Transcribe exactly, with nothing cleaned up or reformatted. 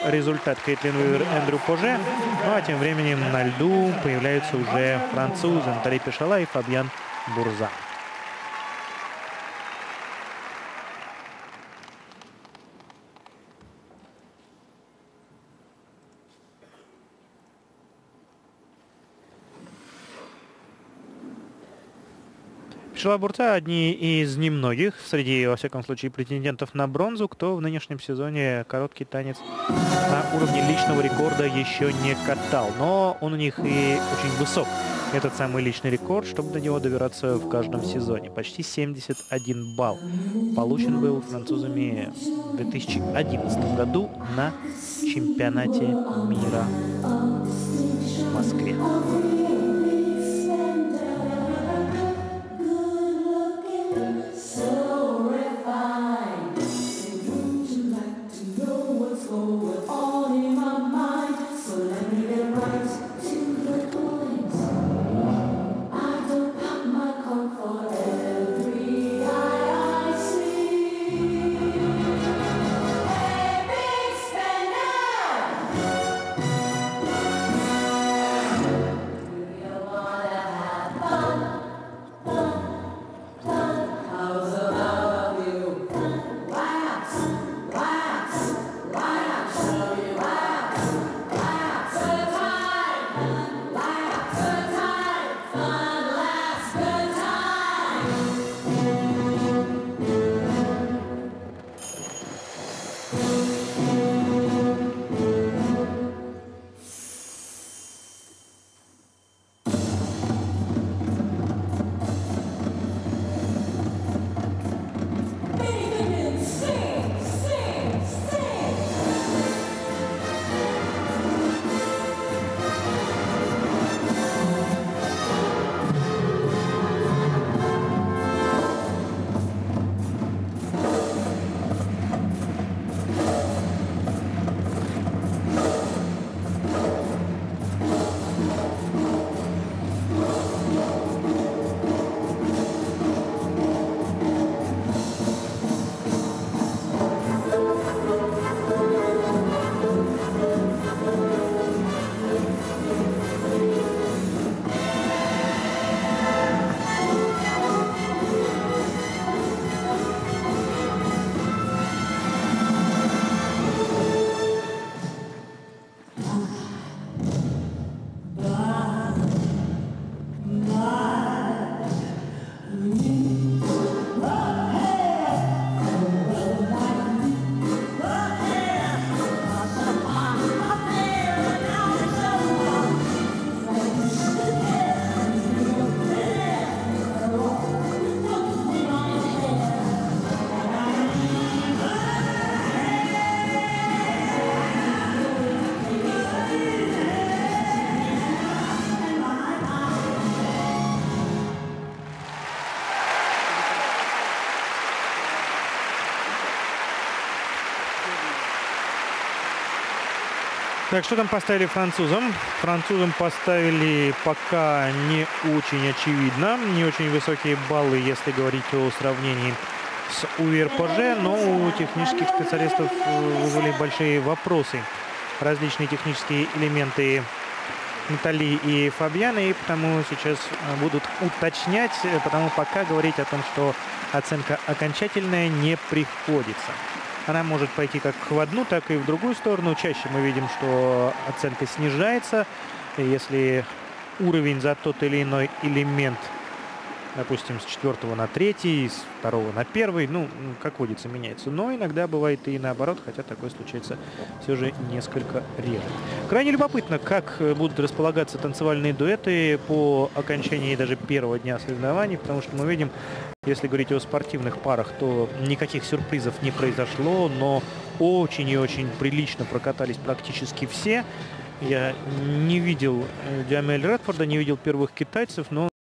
результат Кейтлин Уивер, Эндрю Поже. Ну а тем временем на льду появляются уже французы Натали Пешала и Фабьен Бурза. Пешала, Бурза — одни из немногих среди, во всяком случае, претендентов на бронзу, кто в нынешнем сезоне короткий танец на уровне личного рекорда еще не катал. Но он у них и очень высок, этот самый личный рекорд, чтобы до него добираться в каждом сезоне. Почти семьдесят один балл получен был французами в две тысячи одиннадцатом году на чемпионате мира в Москве. Так, что там поставили французам? Французам поставили пока не очень очевидно. Не очень высокие баллы, если говорить о сравнении с Уивер-Поже. Но у технических специалистов вызвали большие вопросы различные технические элементы Натали и Фабьена. И потому сейчас будут уточнять. Потому пока говорить о том, что оценка окончательная, не приходится. Она может пойти как в одну, так и в другую сторону. Чаще мы видим, что оценка снижается. Если уровень за тот или иной элемент, допустим, с четвертого на третий, с второго на первый, ну, как водится, меняется. Но иногда бывает и наоборот, хотя такое случается все же несколько реже. Крайне любопытно, как будут располагаться танцевальные дуэты по окончании даже первого дня соревнований, потому что мы видим, если говорить о спортивных парах, то никаких сюрпризов не произошло, но очень и очень прилично прокатались практически все. Я не видел Диамель Редфорда, не видел первых китайцев, но